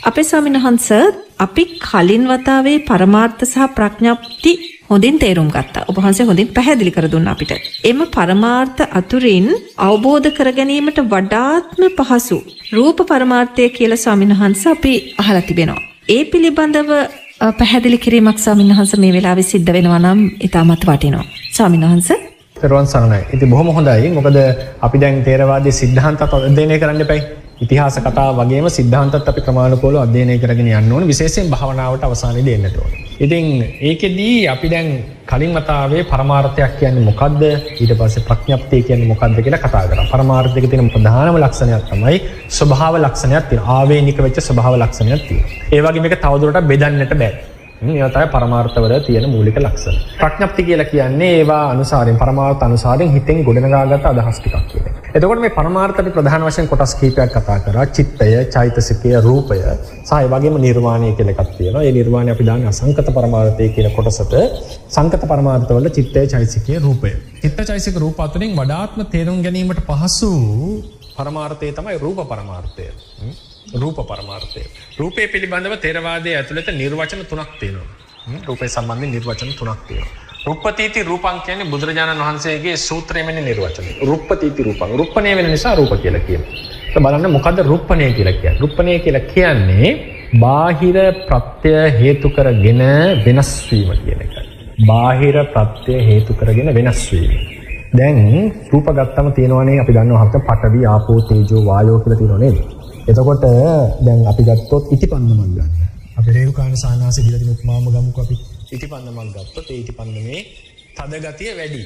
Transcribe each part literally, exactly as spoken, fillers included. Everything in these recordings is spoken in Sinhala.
අපේ ස්වාමීන් වහන්සේ අපි කලින් වතාවේ පරමාර්ථ සහ ප්‍රඥප්ති හොඳින් තේරුම් ගත්තා. ඔබ වහන්සේ හොඳින් පැහැදිලි කර දුන්නා අපිට. එම පරමාර්ථ අතුරින් අවබෝධ කර ගැනීමට වඩාත්ම පහසු රූප පරමාර්ථය කියලා ස්වාමීන් වහන්සේ අපි අහලා තිබෙනවා. ඒ පිළිබඳව පැහැදිලි කිරීමක් ස්වාමීන් වහන්සේ මේ වෙලාවේ සිද්ධ වෙනවා නම් ඉතාමත් වටිනවා. ස්වාමීන් වහන්සේ තෙරුවන් සරණයි. ඉතින් බොහොම හොඳයි. මොකද අපි දැන් තේරවාදයේ සිද්ධාන්තත් අධ්‍යයනය කරන්න එපයි. ඉතිහාස කතා වගේම සිද්ධාන්තත් අපි ක්‍රමානුකූලව අධ්‍යයනය කරගෙන යන්න ඕනේ. විශේෂයෙන් භාවනාවට අවසානයේදී එන්නට ඕනේ. ඉතින් ඒකෙදී අපි දැන් කලින් වතාවේ පරමාර්ථයක් කියන්නේ මොකද්ද? ඊට පස්සේ ප්‍රඥප්තිය කියන්නේ මොකද්ද කියලා කතා කරා. පරමාර්ථයක තියෙන ප්‍රධානම ලක්ෂණයක් තමයි ස්වභාව ලක්ෂණයක් තියෙනවා. ආවේනික වෙච්ච ස්වභාව ලක්ෂණයක් තියෙනවා. ඒ වගේ මේක තවදුරටත් බෙදන්නට බෑ. ඒවා තමයි පරමාර්ථවල තියෙන මූලික ලක්ෂණ. ප්‍රඥප්ති කියලා කියන්නේ ඒවා අනුසාරයෙන් පරමාර්ථ අනුසාරයෙන් හිතෙන් ගොඩනගාගත් අදහස් ටිකක් කියන එක. එතකොට මේ පරමාර්ථ අපි ප්‍රධාන වශයෙන් කොටස් කිහිපයක් කතා කරා. චිත්තය, චෛතසිකය, රූපය සහ ඒ වගේම නිර්වාණය කියලා එකක් තියෙනවා. ඒ නිර්වාණය අපි දාන්නේ අසංකත පරමාර්ථය කියන කොටසට. සංකත පරමාර්ථවල චිත්තය, චෛතසිකය, රූපය. චිත්ත, චෛතසික, රූප අතරින් වඩාත්ම තේරුම් ගැනීමට පහසු පරමාර්ථය තමයි රූප පරමාර්ථය. රූප පරමාර්ථය. රූපය පිළිබඳව තේරවාදයේ ඇතුළත නිර්වචන තුනක් තියෙනවා. රූපය සම්බන්ධයෙන් නිර්වචන තුනක් තියෙනවා. රුප්පතීති රූපං කියන්නේ බුදුරජාණන් වහන්සේගේ සූත්‍රයේ මෙන්න නිර්වචනය. රුප්පතීති රූපං. රුප්පණය වෙන නිසා රූප කියලා කියනවා. ඒක බලන්න මොකද්ද රුප්පණය කියලා කියන්නේ? රුප්පණය කියලා කියන්නේ බාහිර ප්‍රත්‍ය හේතු කරගෙන වෙනස් වීම කියන එකයි. බාහිර ප්‍රත්‍ය හේතු කරගෙන වෙනස් වීම. දැන් රූප ගත්තම තියෙනවනේ අපි දන්නවා අපිට පඨවි, ආපෝ, තේජෝ, වායෝ කියලා තියෙනව නේද? එතකොට දැන් අපි ගත්තොත් ඉටිපන්දමක් ගන්න. අපි රේරුකාණ සානාසෙ දීලා තියෙන උපමාම ගමුකෝ අපි. ඉටිපන්දමක් ගත්තොත් ඒ ඉටිපන්දමේ තද ගතිය වැඩි.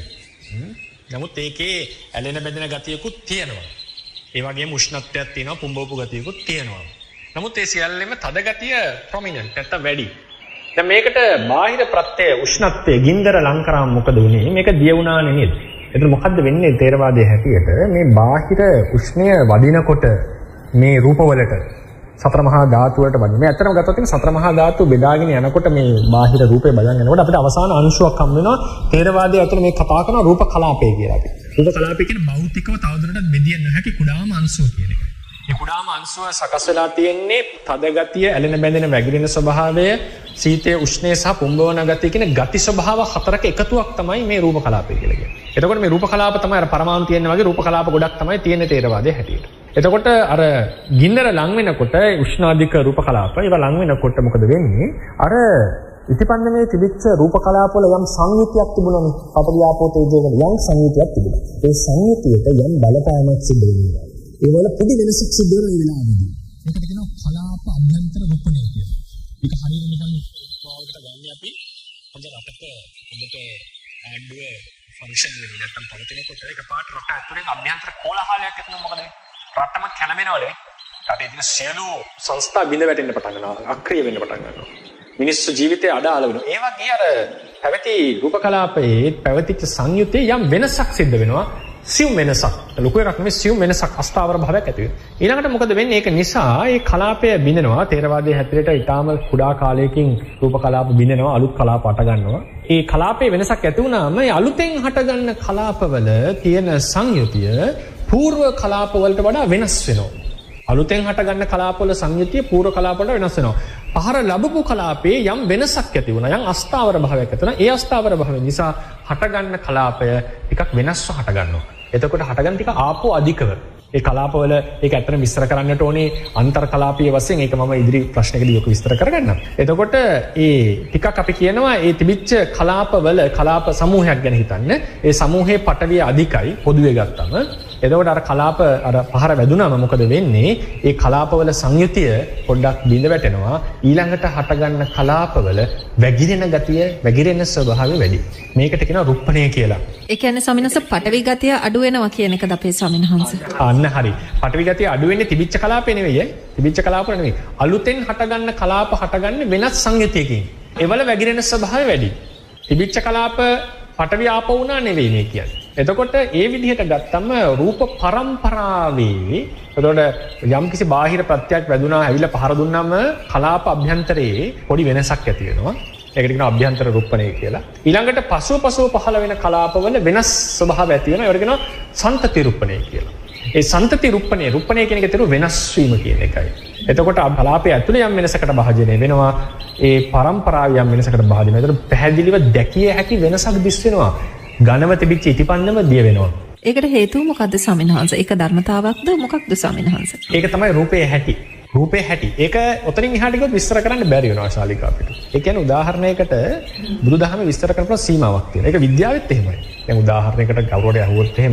නමුත් ඒකේ ඇලෙන බැඳෙන ගතියකුත් තියෙනවා. ඒ වගේම උෂ්ණත්වයක් තියෙනවා, පුම්බවපු ගතියකුත් තියෙනවා. නමුත් ඒ සියල්ලෙම තද ගතිය ප්‍රොමිනන්ට් නැත්තම් වැඩි. දැන් මේකට බාහිර ප්‍රත්‍ය උෂ්ණත්වය ගින්දර ලං කරාම මොකද වෙන්නේ? මේක දිය වුණානේ නේද? එතන මොකද්ද වෙන්නේ තේරවාදයේ හැටියට? මේ බාහිර උෂ්ණය වදිනකොට මේ රූපවලට සතර මහා ධාතු වලට බඳින්න. මේ ඇත්තටම ගත්තොත් ඉතින් සතර මහා ධාතු බෙදාගෙන යනකොට මේ බාහිර රූපේ බලන්න යනකොට අපිට අවසාන අංශුවක් හම් වෙනවා. තේරවාදයේ අතන මේ කතා කරන රූප කලාපය කියලා අපි. රූප කලාපය කියන්නේ භෞතිකව තවදුරටත් බෙදිය නොහැකි කුඩාම අංශුව කියන එක. මේ කුඩාම අංශුව සකස් වෙලා තියෙන්නේ තද ගතිය, ඇලෙන බැඳෙන වැగిරෙන ස්වභාවය, සීතය, උෂ්ණය සහ පුම්බවන ගතිය කියන ගති ස්වභාව හතරක එකතුවක් තමයි මේ රූප කලාපය කියලා කියන්නේ. එතකොට මේ රූප කලාප තමයි අර පරමාණු තියෙන වගේ රූප කලාප ගොඩක් තමයි තියෙන්නේ තේරවාදයේ හැටියට. එතකොට අර ගින්දර ලං වෙනකොට උෂ්ණාධික රූප කලාප ඒවා ලං වෙනකොට මොකද වෙන්නේ? අර ඉතිපන්දමේ තිබිච්ච රූප කලාප වල යම් සංයුතියක් තිබුණානේ. පඨවි, ආපෝ, තේජෝ වල යම් සංයුතියක් තිබුණා. ඒ සංයුතියට යම් බලපෑමක් සිදු වෙනවා. ඒ වල පොඩි වෙනසක් සිදු වෙන වෙලාවදී. ඒකට කියනවා කලාප අභ්‍යන්තර රූපණය කියලා. මේක හරියට නිකන් ප්‍රෝග්‍රෑම් ගන්න අපි හොඳ රටක හොඳට ආඩුව ෆන්ක්ෂන් වෙන්නේ නැත්නම් පවතිනකොට ඒක පාට රට ඇතුලේ අභ්‍යන්තර කෝලාහලයක් ඇති වෙනවා. මොකද රටම කැළඹෙනවනේ. රටේ තියෙන සියලු සංස්ථා බිඳ වැටෙන්න පටන් ගන්නවා. අක්‍රිය වෙන්න පටන් ගන්නවා. මිනිස්සු ජීවිතේ අඩාල වෙනවා. ඒ වගේ අර පැවති රූප කලාපයේ පැවතිච්ච සංයුතේ යම් වෙනසක් සිද්ධ වෙනවා. සියුම් වෙනසක්. ලොකු එකක් නෙමෙයි සියුම් වෙනසක් අස්ථාවර භාවයක් ඇති වෙනවා. ඊළඟට මොකද වෙන්නේ? ඒක නිසා ඒ කලාපය බිඳෙනවා. තේරවාදයේ හැටියට ඊටාම කුඩා කාලයකින් රූප කලාප බිඳෙනවා. අලුත් කලාප අට ගන්නවා. ඒ කලාපයේ වෙනසක් ඇති වුණාම ඒ අලුතෙන් හටගන්න කලාපවල තියෙන සංයුතිය పూర్ව කලාප වලට වඩා වෙනස් වෙනවා. අලුතෙන් හටගන්න කලාපවල සංයුතිය పూర్ව කලාප වලට වෙනස් වෙනවා. පහර ලැබපු කලාපයේ යම් වෙනසක් ඇති වුණා. යම් අස්ථාවර භාවයක් ඇති වුණා. ඒ අස්ථාවර භාවය නිසා හටගන්න කලාපය ටිකක් වෙනස්ව හටගන්නවා. එතකොට හටගන්න ටික ආපෝ අධිකව. ඒ කලාපවල ඒක ඇත්තට විස්තර කරන්නට ඕනේ අන්තර් කලාපීය වශයෙන්. ඒක මම ඉදිරි ප්‍රශ්නකදී ඔක විස්තර කරගන්නම්. එතකොට ඒ ටිකක් අපි කියනවා ඒ තිබිච්ච කලාපවල කලාප සමූහයක් ගැන හිතන්න. ඒ සමූහයේ පටවිය අධිකයි පොදුවේ ගත්තම. එතකොට අර කලාප අර පහර වැදුනම මොකද වෙන්නේ? ඒ කලාපවල සංයුතිය පොඩ්ඩක් බිඳ වැටෙනවා. ඊළඟට හටගන්න කලාපවල වැగిරෙන ගතිය, වැగిරෙන ස්වභාවය වැඩි. මේකට කියනවා රුප්පණය කියලා. ඒ කියන්නේ ස්වාමීන් වහන්සේ පටවි ගතිය අඩු වෙනවා කියන එකද අපේ ස්වාමීන් වහන්සේ? අන්න හරි. පටවි ගතිය අඩු වෙන්නේ තිබිච්ච කලාපේ නෙවෙයි ඈ. තිබිච්ච කලාප නෙවෙයි. අලුතෙන් හටගන්න කලාප හටගන්නේ වෙනස් සංයුතියකින්. ඒවල වැగిරෙන ස්වභාවය වැඩි. තිබිච්ච කලාප පටවි ආපෝ වුණා නෙවෙයි මේ කියන්නේ. එතකොට ඒ විදිහට ගත්තම රූප පරම්පරාවේ එතකොට යම් කිසි බාහිර ප්‍රත්‍යක් වැදුනා ඇවිල්ලා පහර දුන්නාම කලාප අභ්‍යන්තරයේ පොඩි වෙනසක් ඇති වෙනවා. ඒකට කියනවා අභ්‍යන්තර රූපණය කියලා. ඊළඟට පසුව පසුව පහළ වෙන කලාපවල වෙනස් ස්වභාව ඇති වෙනවා. ඒකට කියනවා සන්තති රූපණය කියලා. ඒ සන්තති රුප්පණය රුප්පණය කියන එක තේරුම වෙනස් වීම කියන එකයි. එතකොට කලාපය ඇතුලේ යම් වෙනසකට භාජනය වෙනවා. ඒ පරම්පරාව යම් වෙනසකට භාජනය වෙනවා. ඒතර පැහැදිලිව දැකිය හැකි වෙනසක් දිස් වෙනවා. ඝනව තිබිච්ච ඉටිපන්නම දිය වෙනවා. ඒකට හේතුව මොකද්ද ස්වාමීන් වහන්සේ? ඒක ධර්මතාවක්ද මොකක්ද ස්වාමීන් වහන්සේ? ඒක තමයි රූපේ හැටි. රූපේ හැටි. ඒක ඔතනින් එහාට ගියොත් විස්තර කරන්න බැරි වෙනවා ශාලිකා අපිට. ඒ කියන්නේ උදාහරණයකට බුදුදහමේ විස්තර කරන සීමාවක් තියෙනවා. ඒක විද්‍යාවෙත් එහෙමයි. දැන් උදාහරණයකට කවුරුහරි අහුවොත් එහෙම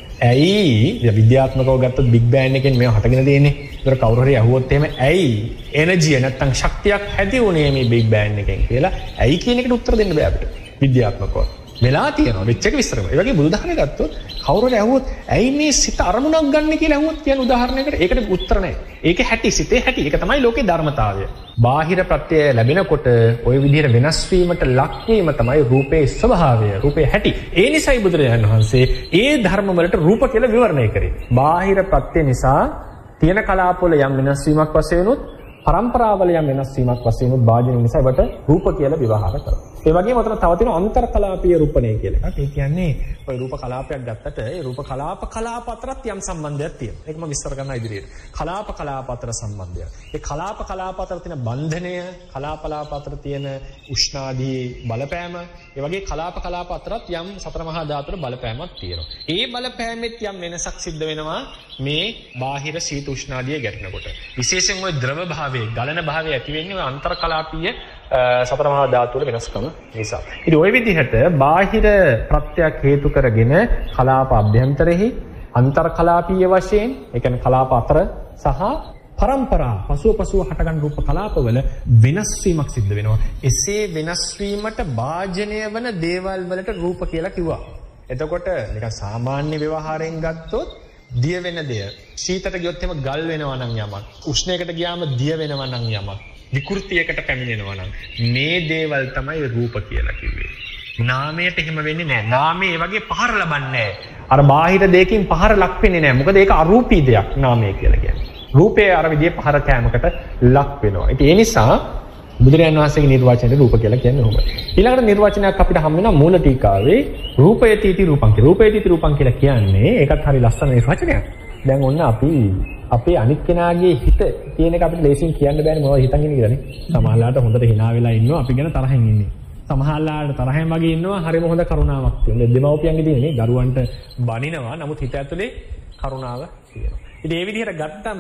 ඇයි විද්‍යාත්මකව ගත්තොත් බිග් බෑන් එකෙන් මේව හටගෙන තියෙන්නේ. ඒතර කවුරු හරි අහුවොත් එහෙම ඇයි එනර්ජිය නැත්තම් ශක්තියක් ඇති වුණේ මේ බිග් බෑන් එකෙන් කියලා ඇයි කියන එකට උත්තර දෙන්න බෑ අපිට. විද්‍යාත්මකව. වෙලා තියෙනවා. වෙච්ච එක විස්තර කරනවා. ඒ වගේ බුදුදහමේ ගත්තොත් කවුරු හරි අහුවොත් ඇයි මේ සිත අරමුණක් ගන්න කියලා අහුවොත් කියන උදාහරණයකට ඒකට උත්තර නැහැ. ඒකේ හැටි සිතේ හැටි. ඒක තමයි ලෝකේ ධර්මතාවය. බාහිර ප්‍රත්‍යය ලැබෙනකොට ওই විදිහට වෙනස් වීමට ලක් වීම තමයි රූපේ ස්වභාවය. රූපේ හැටි. ඒ නිසායි බුදුරජාණන් වහන්සේ ඒ ධර්ම වලට රූප කියලා විවරණය කරේ. බාහිර ප්‍රත්‍ය නිසා තියෙන කලාපවල යම් වෙනස් වීමක් වශයෙන් උත් පරම්පරාවල යම් වෙනස් වීමක් වශයෙන් උත් භාජනය නිසා ඒකට රූප කියලා විවහාර කරනවා. ඒ වගේම අතන තව තියෙන අන්තර් කලාපීය රූපණය කියලා එකක්. ඒ කියන්නේ ඔය රූප කලාපයක් ගත්තට ඒ රූප කලාප කලාප අතරත් යම් සම්බන්ධයක් තියෙනවා. ඒක මම විස්තර කරනවා ඉදිරියට. කලාප කලාප අතර සම්බන්ධය. ඒ කලාප කලාප අතර තියෙන බන්ධනය, කලාප කලාප අතර තියෙන උෂ්ණාදී බලපෑම, ඒ වගේ කලාප කලාප අතරත් යම් සතර මහා ධාතුර බලපෑමක් තියෙනවා. ඒ බලපෑමෙත් යම් වෙනසක් සිද්ධ වෙනවා මේ බාහිර සීත උෂ්ණාදිය ගැටෙනකොට. විශේෂයෙන් ওই ද්‍රව භාවයේ, ගලන භාවයේ ඇති වෙන්නේ ওই අන්තර් කලාපීය සතර මහා ධාතු වල වෙනස්කම නිසා. ඉතින් ওই විදිහට බාහිර ප්‍රත්‍යක් හේතු කරගෙන කලාප අභ්‍යන්තරෙහි අන්තර් කලාපීය වශයෙන්, ඒ කියන්නේ කලාප අතර සහ පරම්පරා පසුව පසුව හටගන්න රූප කලාපවල වෙනස් වීමක් සිද්ධ වෙනවා. එසේ වෙනස් වීමට භාජනය වන දේවල් වලට රූප කියලා කිව්වා. එතකොට නිකන් සාමාන්‍ය ව්‍යවහාරයෙන් ගත්තොත් දිය වෙන දෙය, ශීතට ගියොත් එම ගල් වෙනවා නම් යමක්, උෂ්ණයකට ගියාම දිය වෙනවා නම් යමක්, විකෘතියකට පැමිණෙනවා නම් මේ දේවල් තමයි රූප කියලා කිව්වේ. නාමයට එහෙම වෙන්නේ නැහැ. නාමය ඒ වගේ පහර ලබන්නේ නැහැ. අර බාහිර දෙයකින් පහර ලක් වෙන්නේ නැහැ. මොකද ඒක අරූපී දෙයක් නාමය කියලා කියන්නේ. රූපය අර විදිහේ පහර කෑමකට ලක් වෙනවා. ඉතින් ඒ නිසා බුදුරජාණන් වහන්සේගේ නිර්වචනයේ රූප කියලා කියන්නේ ඔහොමයි. ඊළඟට නිර්වචනයක් අපිට හම් වෙනවා මූල ටීකාවේ රූපයතිති රූපං කියලා. රූපයතිති රූපං කියලා කියන්නේ ඒකත් හරි ලස්සන නිර්වචනයක්. දැන් ඔන්න අපි අපේ අනිත් කෙනාගේ හිත තියෙන එක අපිට ලේසියෙන් කියන්න බෑනේ මොනවද හිතන් ඉන්නේ කියලානේ. සමහරලාට හොඳට hina වෙලා ඉන්නවා අපි ගැන තරහින් ඉන්නේ. සමහරලාට තරහෙන් වගේ ඉන්නවා හරිම හොඳ කරුණාවක් තියෙනවා. දෙමව්පියන්ගේ තියෙන්නේ දරුවන්ට බනිනවා නමුත් හිත ඇතුලේ කරුණාව තියෙනවා. ඉතින් මේ විදිහට ගත්තම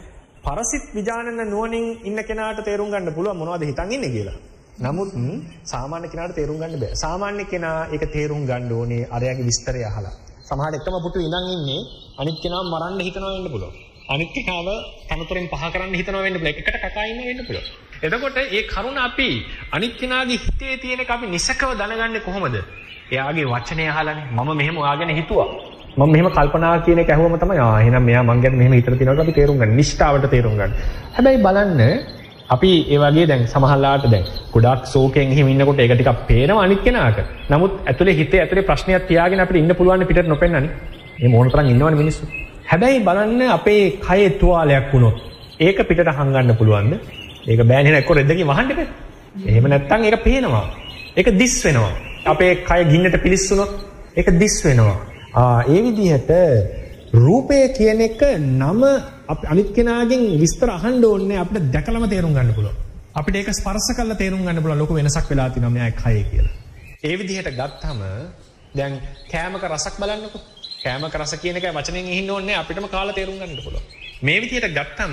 පරසිත විජානන නුවණින් ඉන්න කෙනාට තේරුම් ගන්න පුළුවන් මොනවද හිතන් ඉන්නේ කියලා. නමුත් සාමාන්‍ය කෙනාට තේරුම් ගන්න බෑ. සාමාන්‍ය කෙනා ඒක තේරුම් ගන්න ඕනේ අරයාගේ විස්තරය අහලා. සමහර එකම පුටු ඉඳන් ඉන්නේ අනිත් කෙනාව මරන්න හිතනවා වෙන්න පුළුවන්. අනිත් කෙනාව තනතුරෙන් පහ කරන්න හිතනවා වෙන්න පුළුවන්. එකට කකා ඉන්න වෙන්න පුළුවන්. එතකොට මේ කරුණ අපි අනිත් කෙනාගේ හිතේ තියෙන එක අපි නිසකව දැනගන්නේ කොහොමද? එයාගේ වචනය අහලානේ. මම මෙහෙම ඔයාගෙන හිතුවා. මම මෙහෙම කල්පනා කියන එක ඇහුවම තමයි ආ එහෙනම් මෙයා මං ගැන මෙහෙම හිතලා තියෙනවා අපි තේරුම් ගන්න. නිෂ්ඨාවට තේරුම් ගන්න. හැබැයි බලන්න අපි ඒ වගේ දැන් සමහරලාට දැන් ගොඩක් ශෝකයෙන් එහෙම ඉන්නකොට ඒක ටිකක් පේනවා අනිත් කෙනාට. නමුත් ඇතුලේ හිතේ ඇතුලේ ප්‍රශ්නයක් තියාගෙන අපිට ඉන්න පුළුවන් පිටට නොපෙන්නනේ. මේ මොන තරම් ඉන්නවනේ මිනිස්සු. හැබැයි බලන්න අපේ කයේ තුවාලයක් වුණොත් ඒක පිටට හංගන්න පුළුවන්ද? ඒක බෑනේ නේද? එක්ක රෙද්දකින් වහන්න බෑ. එහෙම නැත්තම් ඒක පේනවා. ඒක දිස් වෙනවා. අපේ කය ගින්නට පිලිස්සුනොත් ඒක දිස් වෙනවා. ආ ඒ විදිහට රූපය කියන එක නම අනිත් කෙනාගෙන් විස්තර අහන්න ඕනේ අපිට දැකලම තේරුම් ගන්න පුළුවන්. අපිට ඒක ස්පර්ශ කරලා තේරුම් ගන්න පුළුවන් ලොකු වෙනසක් වෙලා තියෙනවා මෙයා කයේ කියලා. ඒ විදිහට ගත්තම දැන් කෑමක රසක් බලන්නකෝ. කෑමක රස කියන එකයි වචනෙන් ඉහින්න ඕනේ අපිටම කාලා තේරුම් ගන්න පුළුවන්. මේ විදිහට ගත්තම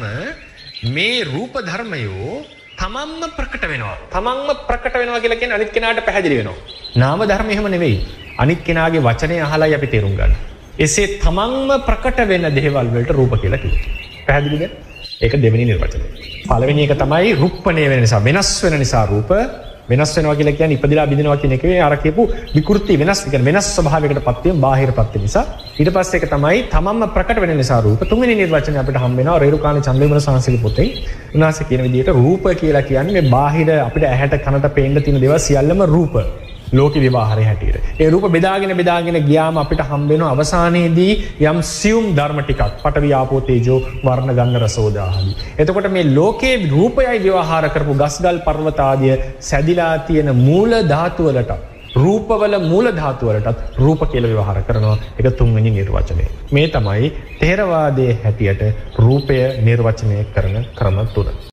මේ රූප ධර්මයෝ තමන්ම ප්‍රකට වෙනවා. තමන්ම ප්‍රකට වෙනවා කියලා කියන්නේ අනිත් කෙනාට පැහැදිලි වෙනවා. නාම ධර්ම එහෙම නෙවෙයි. අනිත් කෙනාගේ වචනය අහලායි අපි තේරුම් ගන්න. එසේ තමන්ම ප්‍රකට වෙන දේවල් වලට රූප කියලා කියනවා. පැහැදිලිද? ඒක දෙවෙනි නිර්වචනය. පළවෙනි එක තමයි රුප්පණය වෙන නිසා, වෙනස් වෙන නිසා රූප වෙනස් වෙනවා කියලා කියන්නේ ඉපදිලා බිඳිනවා කියන එකේ අර කියපු විකෘති වෙනස් කියන වෙනස් ස්වභාවයකට පත් වීම බාහිර ප්‍රත්‍ය නිසා. ඊට පස්සේ එක තමයි තමන්ම ප්‍රකට වෙන නිසා රූප. තුන්වෙනි නිර්වචනය අපිට හම් වෙනවා රේරුකාණ චන්ද්‍රවිමල සංස්කෘතික පොතේ. උන්වහන්සේ කියන විදිහට රූප කියලා කියන්නේ මේ බාහිර අපිට ඇහැට කනට පේන්න තියෙන දේවල් සියල්ලම රූප. ලෝක විවාහරය හැටියට. ඒ රූප බෙදාගෙන බෙදාගෙන ගියාම අපිට හම්බ වෙන අවසානයේදී යම් සියුම් ධර්ම ටිකක් පඨවි ආපෝ තේජෝ වර්ණ ගන්ධ රස ඕදාහදී. එතකොට මේ ලෝකේ රූපයයි විවාහාර කරපු ගස්ගල් පර්වත ආදිය සැදිලා තියෙන මූල ධාතු වලට රූපවල මූල ධාතු වලටත් රූප කියලා ව්‍යවහාර කරනවා. ඒක තුන්වෙනි නිර්වචනය. මේ තමයි ථේරවාදයේ හැටියට රූපය නිර්වචනය කරන ක්‍රම තුන.